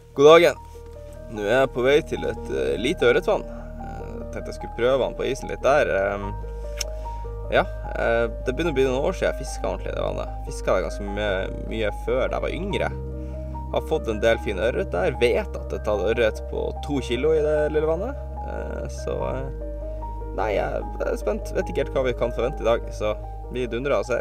God dagen. Nå er jeg på vei til et lite ørretvann. Jeg tenkte jeg skulle prøve han på isen litt der. Det begynner å bli noen år siden jeg fisket ordentlig i det vannet. Fisket det ganske mye før da jeg var yngre. Har fått en del fin ørret der. Vet at jeg tatt ørret på 2 kilo i det lille vannet. Nei, jeg er spent. Vet ikke helt hva vi kan forvente i dag, så vi dundrer og ser.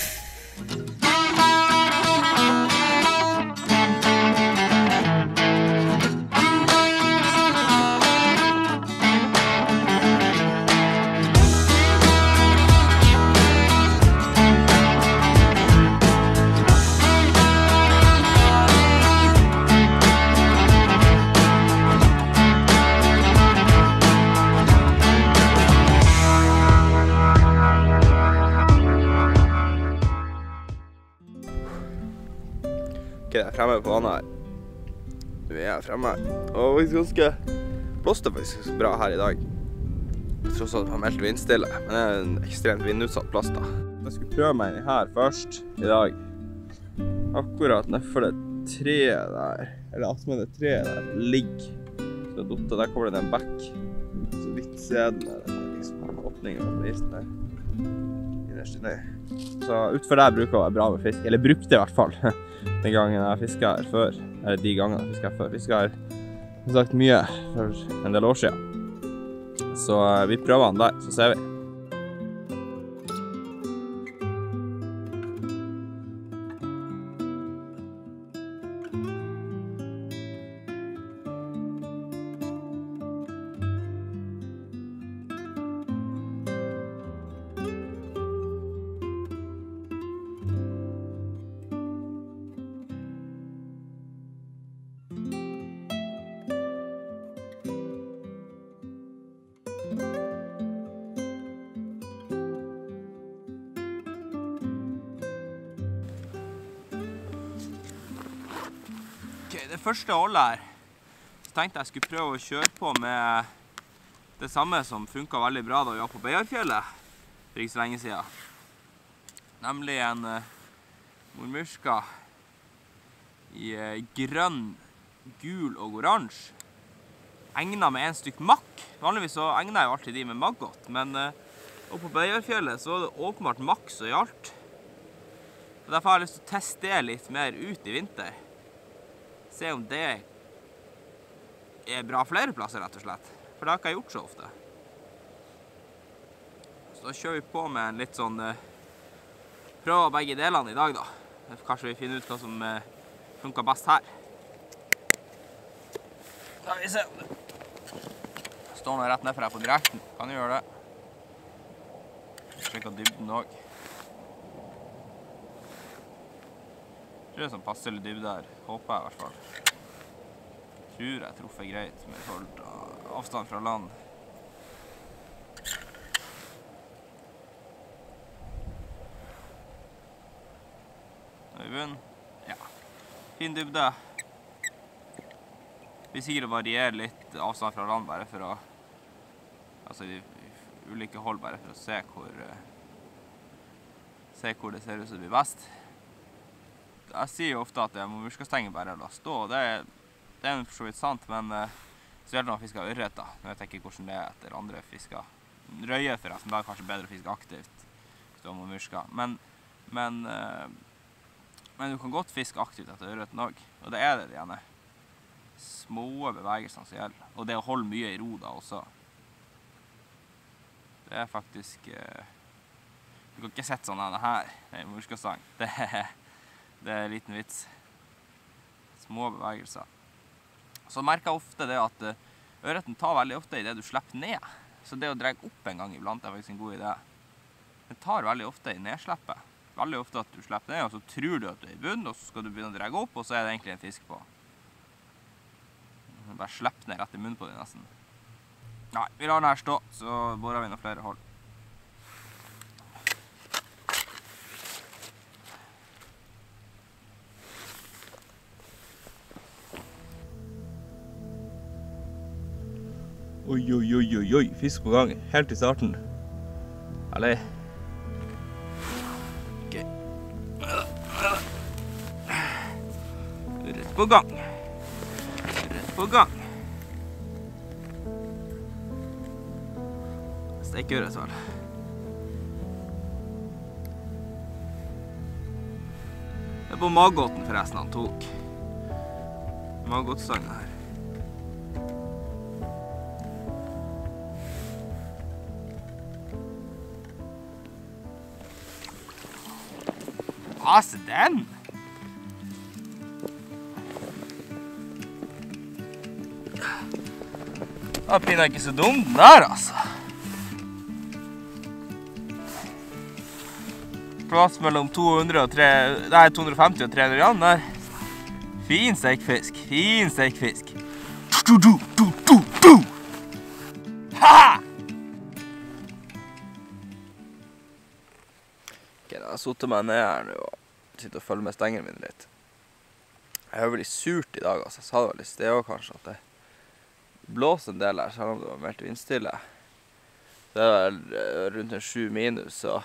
Ok, jeg er fremme på vannet her. Nå er jeg fremme. Og det er ganske blåste faktisk bra her i dag. Tross at det var meldt vindstille, men det er en ekstremt vindutsatt plass da. Jeg skulle prøve meg her først i dag. Akkurat nedfor det treet der, eller attmed det treet der, ligger. Så der kommer det en bekk. Så litt seden er det liksom åpningen på isen der. Innerst inne. Så utfor der bruker å være bra med fisk, eller brukte i hvert fall. Den gangen jeg fisket her før, eller de gangene jeg fisket her før. Fisket her, som sagt, mye for en del år siden. Så vi prøver han der, så ser vi. Det første holdet her, så tenkte jeg skulle prøve å kjøre på med det samme som funket veldig bra da vi var på Beiarfjellet for ikke så lenge siden. Nemlig en mormyrska i grønn, gul og oransje. Egnet med en stykk makk. Vanligvis så egner jeg jo alltid de med maggot, men og på Beiarfjellet så var det åpenbart makk som gjaldt. Så derfor har jeg lyst til å teste det litt mer ut i vinter. Se om det er bra flere plasser, rett og slett. For det har ikke jeg gjort så ofte. Så da kjører vi på med en litt sånn prøve begge delene i dag da. Kanskje vi finner ut hva som funker best her. Da vil vi se om det står noe rett nedfor her på direkten. Kan jo gjøre det. Slik av dybden også. Jeg tror det er sånn passelig dybde her, håper jeg i hvert fall. Tror jeg truffer greit med forhold til avstand fra land. Nå er vi bunn. Ja, fin dybde. Vi sikkert å variere litt avstand fra land bare for å, altså i ulike hold bare for å se hvor det ser ut som det blir best. Jeg sier jo ofte at mormyrskastenger bare la stå, og det er for så vidt sant, men så gjelder det når man fisker ørret da. Jeg vet ikke hvordan det er etter andre fisker. Røye forresten, da er det kanskje bedre å fiske aktivt hvis du har mormyrska. Men du kan godt fiske aktivt etter ørreten også, og det er det gjerne. Små bevegelsene som gjelder, og det å holde mye i ro da også. Det er faktisk, du kan ikke sette sånn denne her, det er mormyrskastang. Det er en liten vits. Små bevegelser. Så merker jeg ofte det at ørreten tar veldig ofte i det du slipper ned. Så det å dra opp en gang iblant er faktisk en god idé. Den tar veldig ofte i nedslippet. Veldig ofte at du slipper ned, og så tror du at du er i bunn, og så skal du begynne å dra opp, og så er det egentlig en fisk på. Bare slipp ned rett i munnen på den nesten. Nei, vi lar den her stå, så borer vi noen flere hold. Oi, fisk på gang, helt i starten. Herlig. Ok. Rett på gang. på gang. Stekeørret vel. Det er på maggoten forresten han tok. Maggotstangen her. Se den! Da pinner jeg ikke så dum den der, altså. Plass mellom 250 og 300 gram der. Fin stekfisk, fin stekfisk. Ha! Ok, da har jeg suttet meg ned her nå og sitter og følger med stengene mine litt. Jeg har veldig surt i dag, altså. Jeg sa det vel i sted også kanskje at det blåser en del her, selv om det var meldt vindstille. Det er vel rundt en 7 minus og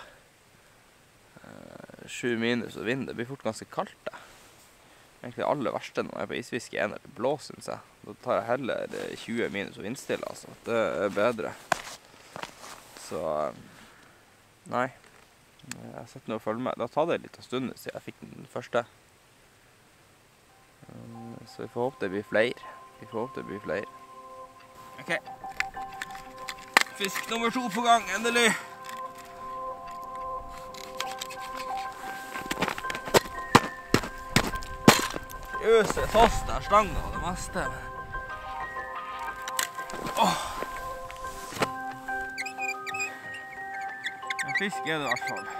7 minus og vind. Det blir fort ganske kaldt det. Egentlig det aller verste når jeg er på isfiske er når det blåser, synes jeg. Da tar jeg heller 20 minus og vindstille, altså. Det er bedre. Så, nei. Jeg har sett noe å følge med. Det har tatt det litt av stunden siden jeg fikk den første. Så vi får håpe det blir flere. Vi får håpe det blir flere. Ok. Fisk nummer 2 på gang, endelig. Øser fast der slangen og det meste. En fisk er det i hvert fall.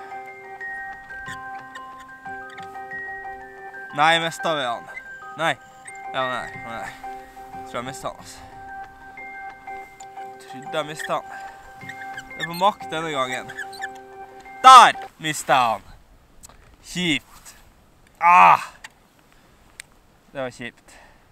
Nei, mistet vi han. Nei. Ja, nei. Jeg tror jeg mistet han, altså. Jeg trodde jeg mistet han. Det er på makt denne gangen. Der mistet jeg han. Kjipt. Det var kjipt.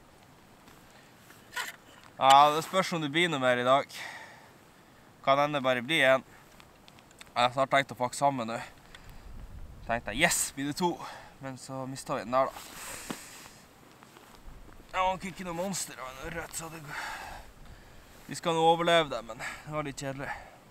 Ja, det spørs om det blir noe mer i dag. Kan hende bare bli en. Jeg har snart tenkt å pakke sammen nå. Tenkte jeg, yes, blir det 2. Men så mistet vi den der da. Jeg var ikke noe monster av en ørret, så det... Vi skal nå overleve det, men det var litt kjedelig.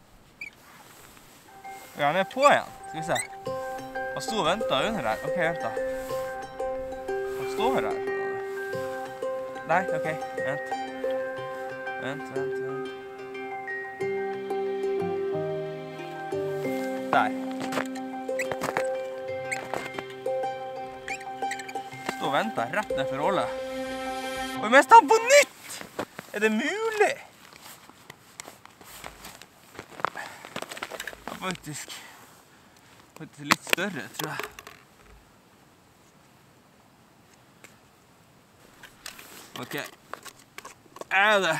Ja, han er på igjen. Skal vi se. Han stod og ventet under her. Ok, vent da. Han står her. Nei, ok, vent. Vent. Der. Stå og vente rett ned for rollet. Og jeg mistet han på nytt! Er det mulig? Han er faktisk litt større, tror jeg. Ok. Er det?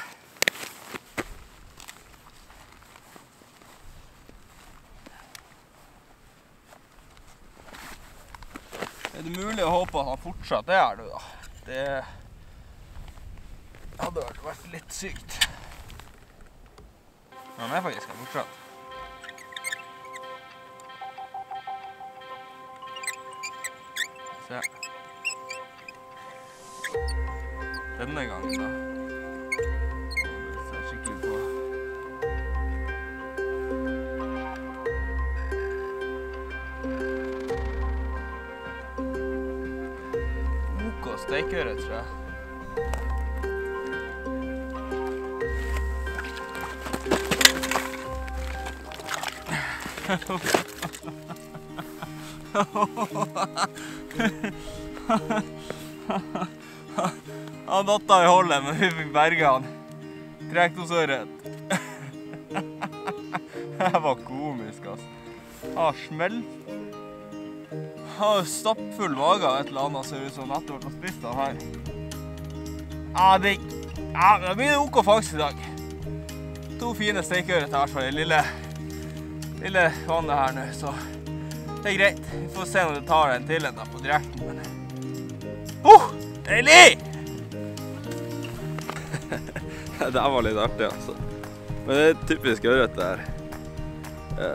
Er det mulig å håpe at han fortsatt er her nå da? Det hadde vært litt sykt. Men han er faktisk her fortsatt. Se. Denne gangen da. Det ser skikkelig på. Ok, stekeøre, tror jeg. Han datta i holdet, men vi fikk berget han. Treknosøret. Det var komisk, altså. Han smelt. Han har stappfull mage av et eller annet, ser ut som nettopp har spist han her. Det blir ok fangst i dag. 2 fine stekeøret i hvert fall i lille vannet her nå, så det er greit. Vi får se når det tar en til en da på direkten, men... Deilig! Det der var litt artig, altså. Men det er typisk ørret der.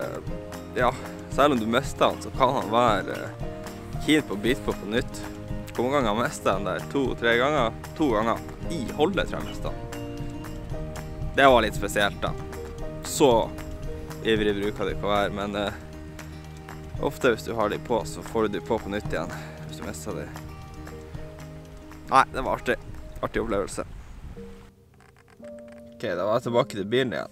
Ja, selv om du mister han, så kan han være keen på å bite på nytt. hvor mange ganger jeg mistet den der? 2-3 ganger? 2 ganger i holdet, tror jeg mistet den. Det var litt spesielt da. Så ivrig bruker det ikke å være, men ofte hvis du har de på, så får du de på nytt igjen, hvis du mistet de. Nei, det var artig. Artig opplevelse. Ok, da var jeg tilbake til bilen igjen.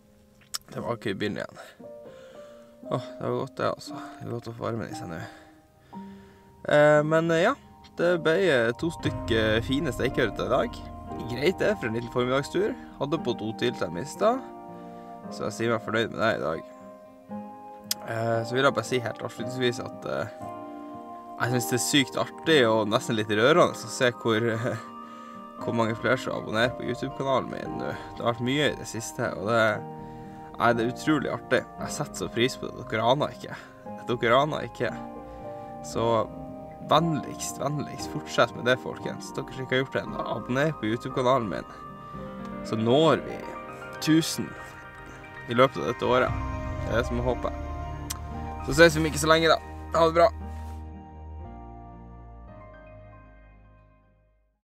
Åh, det var godt det altså. Det er godt å få varmen i seg nå. Men ja, det ble 2 stykker fine stekeørreter i dag. Greit det, for en liten formiddagstur. Hadde på 2 til jeg mistet. Så jeg sier meg fornøyd med det i dag. Så vil jeg bare si helt avslutningsvis at jeg synes det er sykt artig og nesten litt rørende å se hvor mange flere som abonnerer på YouTube-kanalen min nå. Det har vært mye i det siste, og det er utrolig artig. Jeg setter så pris på det. Dere aner ikke. Så vennligst, fortsett med det, folkens. Dere som ikke har gjort det enda, abonner på YouTube-kanalen min. Så når vi 1000 i løpet av dette året. Det er det som jeg håper. Så ses vi om ikke så lenge da. Ha det bra.